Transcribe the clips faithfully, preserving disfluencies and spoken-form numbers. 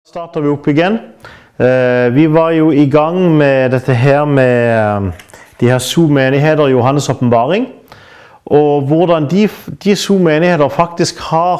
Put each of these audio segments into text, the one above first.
Starter vi opp igjen. Vi var jo i gang med dette her med de her Zoom-menigheter i Johannes åpenbaring, og hvordan de, de Zoom-menigheter faktisk har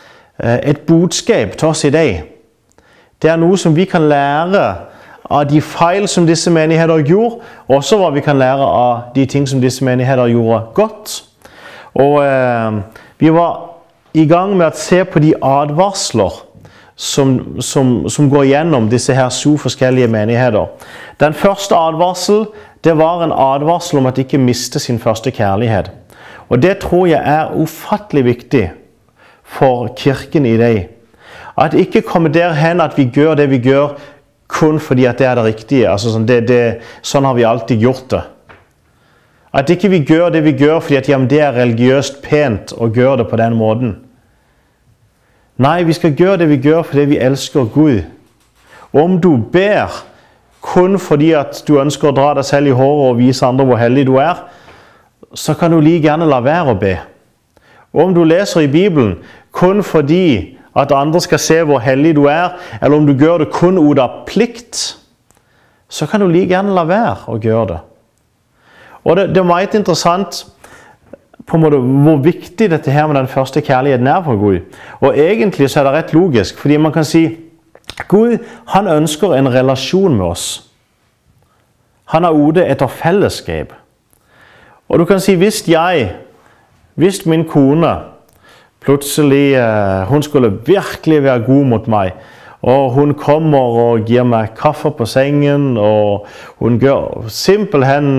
et budskap til oss i dag. Det er noe som vi kan lære av de feil som disse menigheter gjorde, og også hva vi kan lære av de ting som disse menigheter gjorde godt. Og eh, vi var i gang med å se på de advarsler Som, som, som går gjennom disse her så forskjellige menigheter. Den første advarsel, det var en advarsel om at de ikke miste sin første kjærlighet. Og det tror jeg er ufattelig viktig for kirken i dag. At ikke komme derhen at vi gjør det vi gjør kun fordi at det er det riktige. Altså sånn, det, det, sånn har vi alltid gjort det. At ikke vi gjør det vi gjør fordi at, ja, det er religiøst pent å gjøre det på den måten. Nei, vi skal gjøre det vi gjør fordi vi elsker Gud. Og om du ber kun fordi at du ønsker å dra deg selv i håret og vise andre hvor heldig du er, så kan du like gjerne la være å be. Og om du leser i Bibelen kun fordi at andre skal se hvor heldig du er, eller om du gjør det kun ut av plikt, så kan du like gjerne la være å gjøre det. Og det, det er meget interessant på en måte hvor viktig dette her med den første kjærligheten er for Gud. Og egentlig så er det rett logisk, fordi man kan si Gud, han ønsker en relasjon med oss. Han er ute etter fellesskap. Og du kan si, hvis jeg, hvis min kone plutselig, hun skulle virkelig være god mot meg, og hun kommer og gir meg kaffe på sengen, og hun gjør simpelthen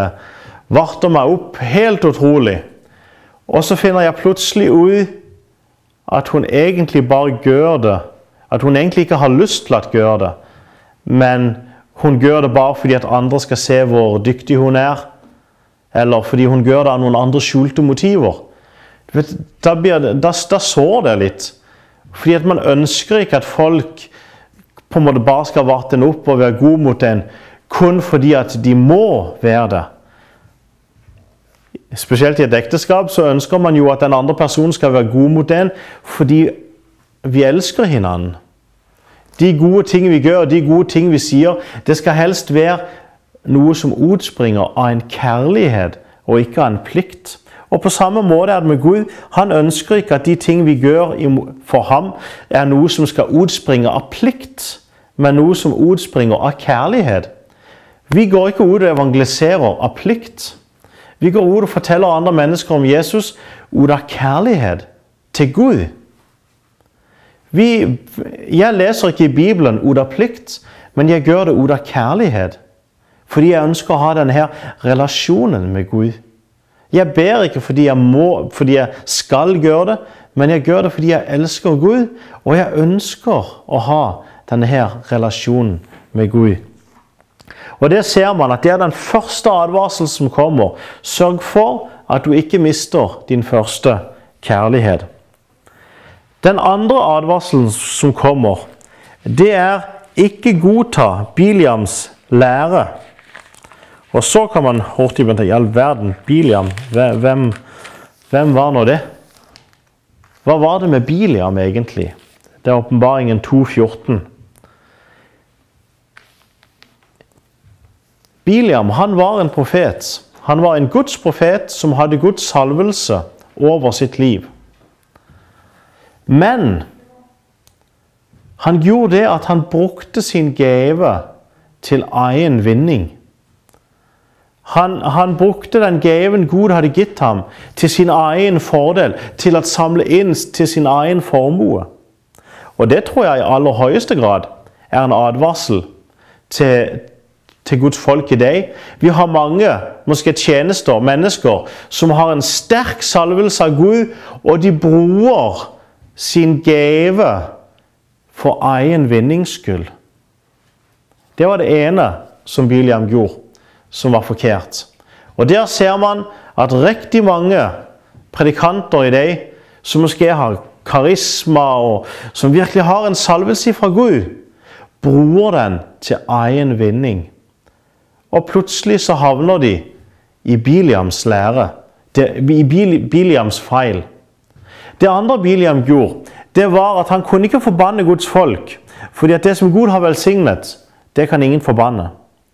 varter meg opp helt utrolig. Og så finner jeg plutselig ut at hun egentlig bare gjør det. At hun egentlig ikke har lyst til å gjøre det. Men hun gjør det bare fordi at andre skal se hvor dyktig hun er. Eller fordi hun gjør det av noen andre skjulte motiver. Vet, da, blir det, da, da sår det litt. Fordi at man ønsker ikke at folk på en måte bare skal varte en opp og være god mot en. Kun fordi at de må være det. Spesielt i et ekteskap så ønsker man jo at den andre personen skal være god mot en, fordi vi elsker hverandre. De gode ting vi gjør, de gode ting vi sier, det skal helst være noe som utspringer av en kjærlighet, og ikke av en plikt. Og på samme måte er det med Gud. Han ønsker ikke at de ting vi gjør for ham, er noe som skal utspringe av plikt, men noe som utspringer av kjærlighet. Vi går ikke ut og evangeliserer av plikt. Vi går ut og forteller andre mennesker om Jesus ut av kjærlighet til Gud. Vi, jeg leser ikke i Bibelen ut av plikt, men jeg gjør det ut av kjærlighet. Fordi jeg ønsker å ha denne relasjonen med Gud. Jeg ber ikke fordi jeg, må, fordi jeg skal gjøre det, men jeg gjør det fordi jeg elsker Gud, og jeg ønsker å ha denne relasjonen med Gud. Og det ser man at det er den første advarselen som kommer. Sørg for at du ikke mister din første kjærlighet. Den andre advarselen som kommer, det er ikke godta Biliams lære. Og så kan man hurtig vente, i all verden, Biliam, hvem, hvem var nå det? Hva var det med Biliam egentlig? Det er åpenbaringen to fjorten. Biliam, han var en profet. Han var en Guds profet som hadde Guds salvelse over sitt liv. Men han gjorde det at han brukte sin gave til egen vinning. Han, han brukte den gaven Gud hadde gitt ham til sin egen fordel, til å samle inn til sin egen formue. Og det tror jeg i aller høyeste grad er en advarsel til til Guds folk i dag. Vi har mange, måske tjenester, mennesker, som har en sterk salvelse av Gud, og de bruker sin gave for egen vinningsskyld. Det var det ene som Biliam gjorde, som var forkert. Og der ser man at riktig mange predikanter i dag, som måske har karisma, og som virkelig har en salvelse fra Gud, bruker den til egen vinning. Og plutselig så havner de i Biliams lære, i Biliams feil. Det andre Biliam gjorde, det var at han kunne ikke forbanne Guds folk Fordi at det som Gud har velsignet, det kan ingen forbanne.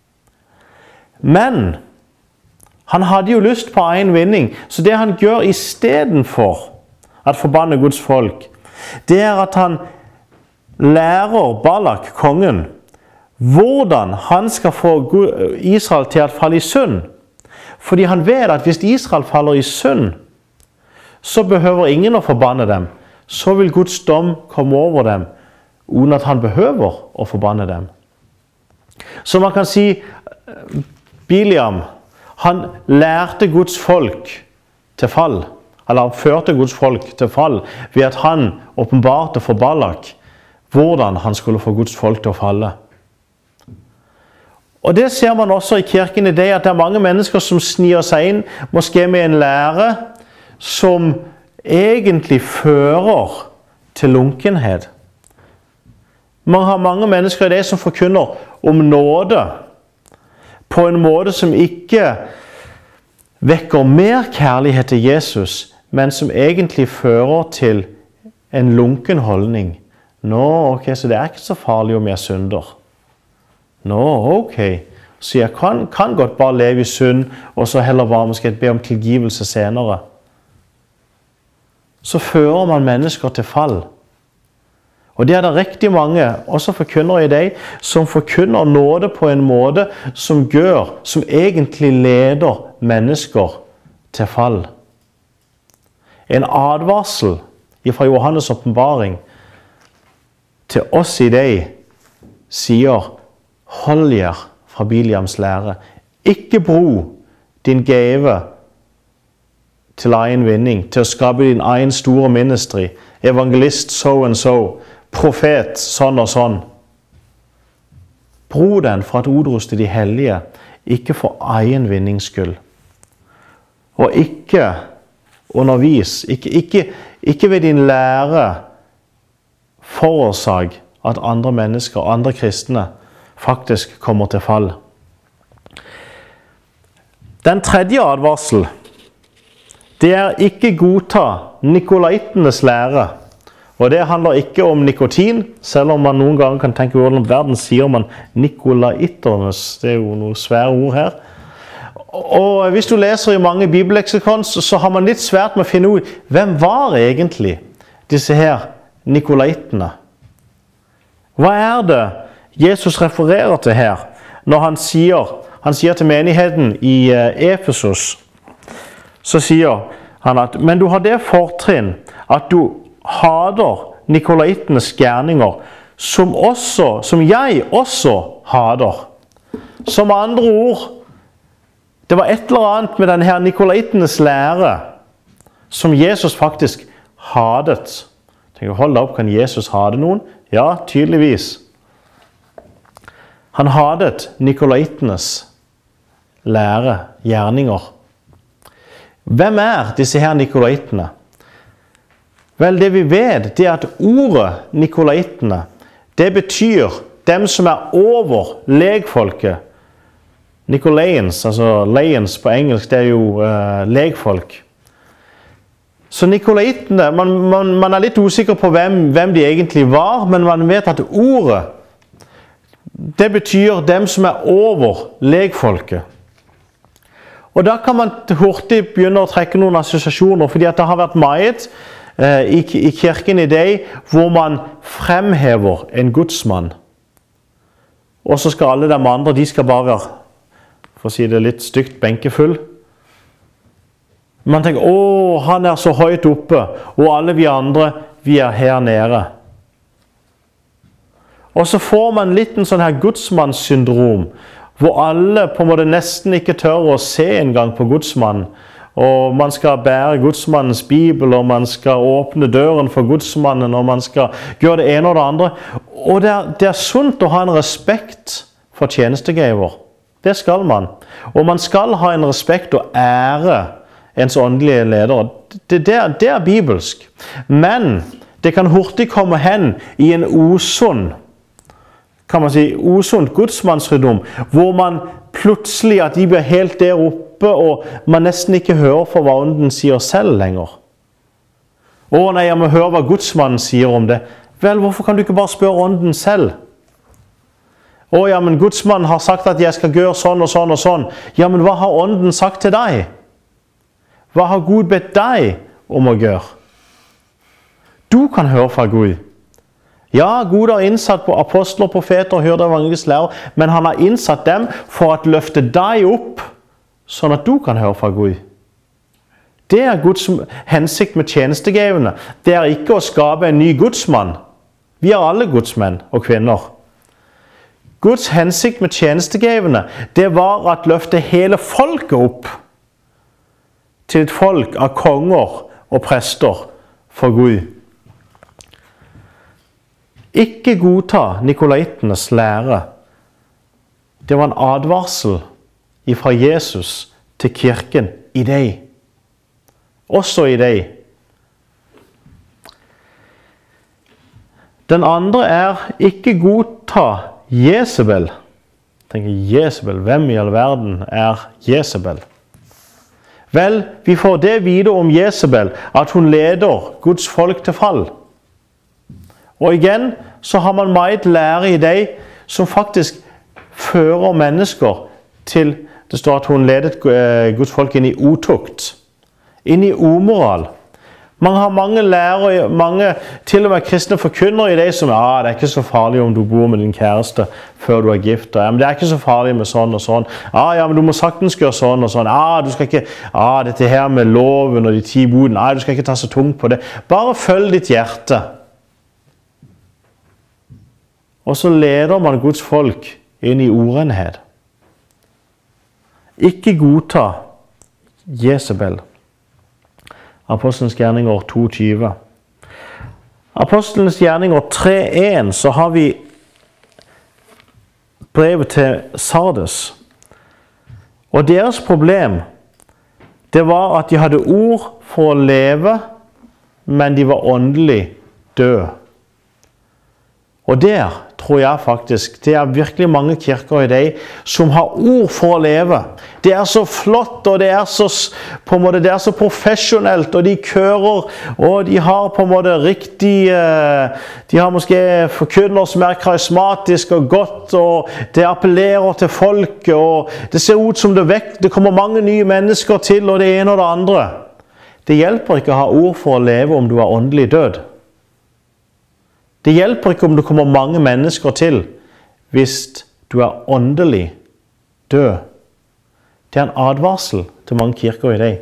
Men han hadde jo lyst på egen vinning, så det han gjør i stedet for at forbanne Guds folk, det er at han lærer Balak, kongen, hvordan han skal få Israel til å falle i synd. Fordi han vet at hvis Israel faller i synd, så behøver ingen å forbanne dem. Så vil Guds dom komme over dem, uten at han behøver å forbanne dem. Så man kan si, Biliam, han lærte Guds folk til fall, eller han førte Guds folk til fall, ved at han åpenbarte for Balak hvordan han skulle få Guds folk til å falle. Og det ser man også i kirken i det, at det er mange mennesker som snier seg inn, måske med en lære som egentlig fører til lunkenhet. Man har mange mennesker i det som forkynner om nåde, på en måte som ikke vekker mer kjærlighet til Jesus, men som egentlig fører til en lunken holdning. Nå, ok, så det er ikke så farlig om jeg synder. Nå, ok, så jeg kan, kan godt bare leve i synd, og så heller bare måske be om tilgivelse senere. Så fører man mennesker til fall. Og det er det riktig mange, også forkynner i deg, som forkynner nåde på en måte som gjør, som egentlig leder mennesker til fall. En advarsel fra Johannes åpenbaring til oss i deg sier, hold jer fra Biliams lære. Ikke bro din gave til egen vinning, til å skape din egen store ministry, evangelist so and so, profet sånn og sånn. Bro den for at utruste de hellige, ikke for egen vinnings skyld. Og ikke undervis, ikke, ikke, ikke ved din lære forårsak at andre mennesker, andre kristne, faktisk kommer til fall. Den tredje advarsel, det er ikke godta nikolaitenes lære. Og det handler ikke om nikotin, selv om man noen ganger kan tenke hvordan verden sier man nikolaiternes, det er jo noen svære ord her. Og hvis du leser i mange bibelleksikon, så har man litt svært med å finne ut, hvem var egentlig disse her nikolaitene? Hva er det Jesus refererer til her, når han sier, han sier til menigheten i Efesus, så sier han at, men du har det fortrinn at du hader nikolaitenes gjerninger, som, også, som jeg også hader. Som andre ord, det var et eller annet med denne nikolaitenes lære, som Jesus faktisk hadet. Tenk, hold opp, kan Jesus hade noen? Ja, tydeligvis. Han hadet nikolaitenes lære, gjerninger. Hvem er disse her nikolaitene? Vel, det vi vet, det er at ordet nikolaitene, det betyr dem som er over legfolket. Nikolaians, altså Lions på engelsk, det er jo uh, legfolk. Så nikolaitene, man, man, man er litt usikker på hvem, hvem de egentlig var, men man vet at ordet, det betyr dem som er over legfolket. Og da kan man hurtig begynne å trekke noen assosiasjoner, fordi at det har vært meget eh, i, i kirken i dag, hvor man fremhever en gudsmann. Og så skal alle de andre, de skal bare være, for å si det litt stygt, benkefull. Man tenker, å, han er så høyt oppe, og alle vi andre, vi er her nede. Og så får man litt en sånn her gudsmannssyndrom, hvor alle på en måte nesten ikke tør å se en gang på gudsmannen. Og man skal bære gudsmannens bibel, og man skal åpne døren for gudsmannen, og man skal gjøre det ene og det andre. Og det er, det er sunt å ha en respekt for tjenestegaver. Det skal man. Og man skal ha en respekt og ære ens åndelige leder. Det, det, det er bibelsk. Men det kan hurtig komme hen i en osunn, kan man si, osund gudsmannsryddom, hvor man plutselig at de blir helt der oppe, og man nesten ikke hører for hva ånden sier selv lenger. Å nei, jeg må høre hva gudsmannen sier om det. Vel, hvorfor kan du ikke bare spørre ånden selv? Å ja, men Gudsmannen har sagt at jeg skal gjøre sånn og sånn og sånn. Ja, men hva har ånden sagt til deg? Hva har Gud bedt deg om å gjøre? Du kan høre fra Gud. Ja, Gud har innsatt på apostler, profeter og hyrder, evangelisk lærer, men han har innsatt dem for å løfte deg opp, sånn at du kan høre fra Gud. Det er Guds hensikt med tjenestegavene. Det er ikke å skape en ny gudsmann. Vi er alle gudsmenn og kvinner. Guds hensikt med tjenestegavene, det var at løfte hele folket opp til et folk av konger og prester for Gud. Ikke godta nikolaitenes lære. Det var en advarsel fra Jesus til kirken i deg. Også i deg. Den andre er ikke godta Jezebel. Tenker Jezebel, hvem i all verden er Jezebel? Vel, vi får det vite om Jezebel, at hun leder Guds folk til fall. Og igjen så har man meget lære i deg som faktisk fører mennesker til, det står at hun ledet Guds folk inn i otukt, inn i umoral. Man har mange lærere, mange til og med kristne forkynner i deg som ah, det er ikke så farlig om du bor med din kjæreste før du er gift. Ja, men det er ikke så farlig med sånn og sånn. Ah, ja, men du må saktens gjøre sånn og sånn. Ah, du skal ikke, ah, dette her med loven og de ti bodene, ah, du skal ikke ta så tungt på det. Bare følg ditt hjerte. Og så leder man Guds folk inn i urenhet. Ikke godta Jezebel. Apostelens gjerninger to tjue. Apostelens gjerninger tre en, så har vi brevet til Sardes. Og deres problem, det var at de hadde ord for å leve, men de var åndelig døde. Og der tror jeg faktisk, det er virkelig mange kirker i deg som har ord for å leve. Det er så flott, og det er så, på en måte, det er så profesjonelt, og de kører, og de har på en måte riktig, de har måske forkynner som er karismatisk og godt, og det appellerer til folket, og det ser ut som det, vekk, det kommer mange nye mennesker til, og det ene og det andre. Det hjelper ikke å ha ord for å leve om du er åndelig død. Det hjelper ikke om det kommer mange mennesker til hvis du er åndelig død. Det er en advarsel til mange kirker i deg.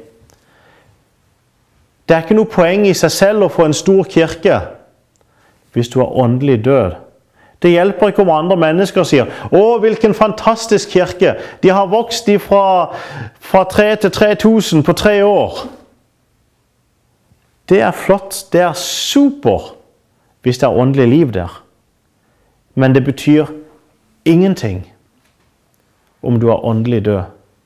Det er ikke noe poeng i seg selv å få en stor kirke hvis du er åndelig død. Det hjelper ikke om andre mennesker sier «Å, hvilken fantastisk kirke! De har vokst fra, fra tre til tre tusen på tre år!» Det er flott, det er super hvis det er åndelig liv der. Men det betyr ingenting om du er åndelig død.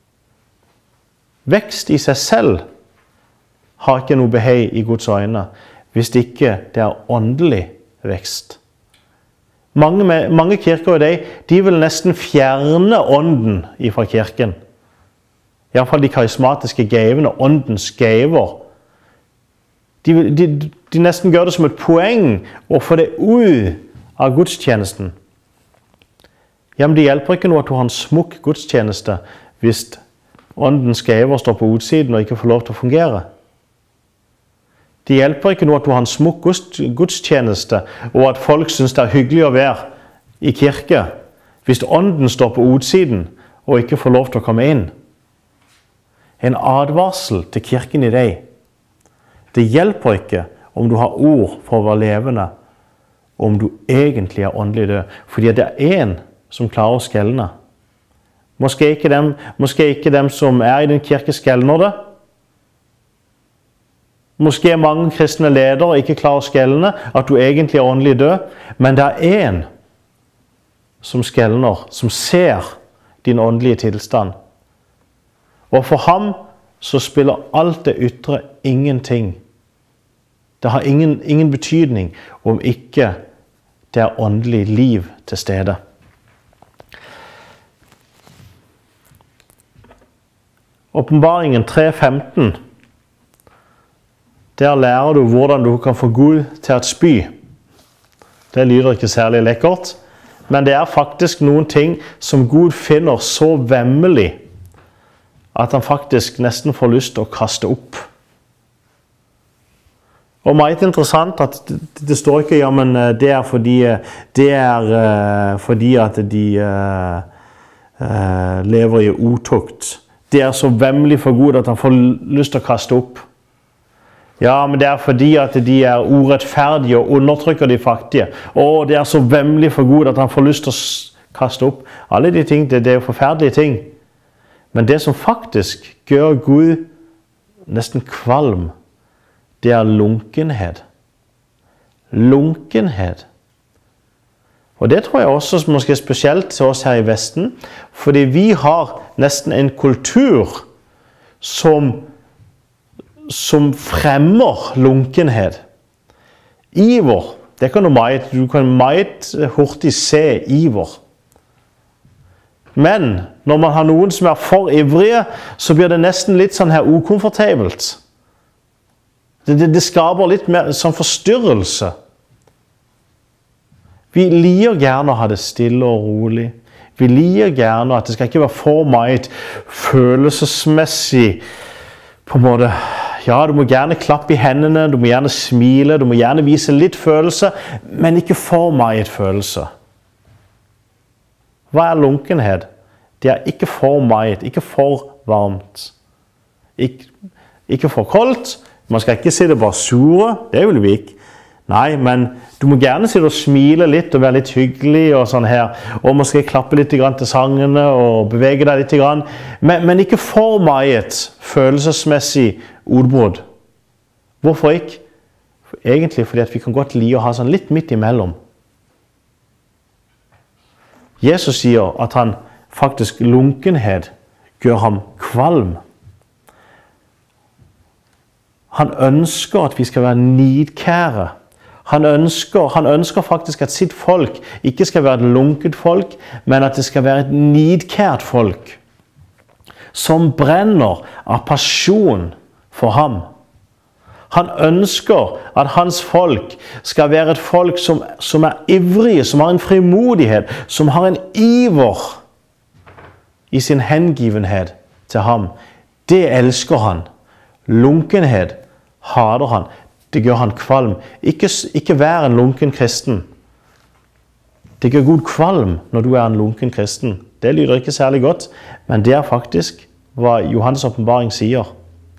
Vekst i seg selv har ikke noe behag i Guds øyne hvis ikke det er åndelig vekst. Mange, mange kirker i deg, de vil nesten fjerne ånden fra kirken. I hvert fall de karismatiske gavene, åndens gaver. De, de, de nesten gjør det som et poeng å få det ut av gudstjenesten. Ja, men det hjelper ikke noe at du har en smukk gudstjeneste hvis åndens gaver står på utsiden og ikke får lov til å fungere. Det hjelper ikke noe at du har en smukk gudstjeneste og at folk synes det er hyggelig å være i kirke hvis ånden står på utsiden og ikke får lov til å komme inn. En advarsel til kirken i deg. Det hjelper ikke om du har ord for å være levende, om du egentlig er åndelig død. Fordi det er en som klarer å skelne. Måske ikke dem, måske ikke dem som er i den kirke skelner det. Måske mange kristne ledere ikke klarer å skelne at du egentlig er åndelig død. Men det er en som skelner, som ser din åndelige tilstand. Og for ham så spiller alt det ytre ingenting. Det har ingen, ingen betydning om ikke det er åndelig liv til stede. Åpenbaringen tre femten. Der lærer du hvordan du kan få Gud til å spy. Det lyder ikke særlig lekkert, men det er faktisk noen ting som Gud finner så vemmelig at han faktisk nesten får lyst til å kaste opp. Og meget interessant at det, det står ikke, ja, men det er fordi, det er, uh, fordi at de uh, uh, lever i otukt. Det er så vemmelig for Gud at han får lyst til å kaste opp. Ja, men det er fordi at de er urettferdige og undertrykker de fattige. Og det er så vemmelig for Gud at han får lyst til å kaste opp. Alle de ting, det, det er jo forferdelige ting. Men det som faktisk gjør Gud nesten kvalm, det er lunkenhet. Lunkenhet. Og det tror jeg også måske spesielt til oss her i Vesten, fordi vi har nesten en kultur som, som fremmer lunkenhet. Iver, det kan du meget, du kan meget hurtig se iver. Men når man har noen som er for ivrige, så blir det nesten litt sånn her ukomfortabelt. Det, det, det skaper litt mer sånn forstyrrelse. Vi liker gjerne å ha det stille og rolig. Vi liker gjerne at det skal ikke være for meget følelsesmessig på en måte. Ja, du må gjerne klappe i hendene, du må gjerne smile, du må gjerne vise litt følelse, men ikke for meget følelse. Hva er lunkenhet? Det er ikke for meget, ikke for varmt. Ikke, ikke for koldt. Man skal ikke sitte bare sure, det vil vi ikke. Nei, men du må gjerne sitte og smile litt og være litt hyggelig og sånn her. Og måske klappe litt til sangene og bevege deg litt. Men, men ikke for meget følelsesmessig ordbrudd. Hvorfor ikke? Egentlig fordi at vi kan godt lide å ha sånn litt midt imellom. Jesus sier at han faktisk lunkenhet gjør ham kvalm. Han ønsker at vi skal være nidkjære. Han ønsker, han ønsker faktisk at sitt folk ikke skal være et lunket folk, men at det skal være et nidkjært folk, som brenner av passion for ham. Han ønsker at hans folk skal være et folk som, som er ivrige, som har en frimodighet, som har en iver i sin hengivenhet til ham. Det elsker han. Lunkenhet hater han. Det gjør han kvalm. Ikke, ikke vær en lunken kristen. Det gjør Gud kvalm når du er en lunken kristen. Det lyder ikke særlig godt, men det er faktisk hva Johannes åpenbaring sier.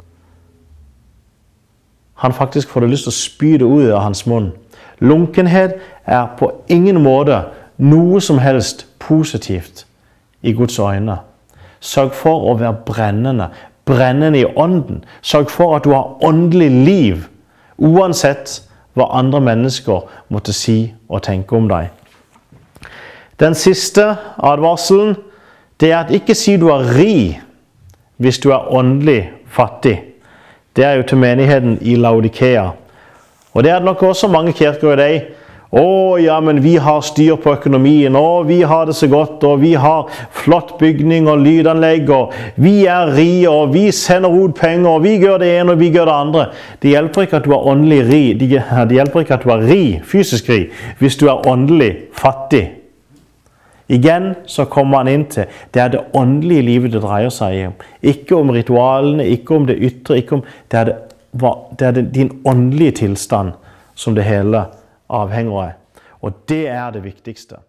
Han faktisk får det lyst til å spy det ut av hans munn. Lunkenhet er på ingen måte noe som helst positivt i Guds øyne. Sørg for å være brennende. Brennende i ånden. Sørg for at du har åndelig liv, uansett hva andre mennesker måtte si og tenke om deg. Den siste advarselen, det er at ikke si du er ri hvis du er åndelig fattig. Det er jo til menigheten i Laodikea. Og det er nok også mange kirker i deg. Å, ja, men vi har styr på økonomien, og vi har det så godt, og vi har flott bygning og lydanlegg, og vi er ri, og vi sender ut penger, og vi gjør det ene, og vi gjør det andre. Det hjelper ikke at du er åndelig ri, det hjelper ikke at du er ri, fysisk ri, hvis du er åndelig fattig. Igjen så kommer han inn til, det er det åndelige livet det dreier seg om. Ikke om ritualene, ikke om det ytre, ikke om, det er, det, det er det, din åndelige tilstand som det hele avhenger av. Og det er det viktigste.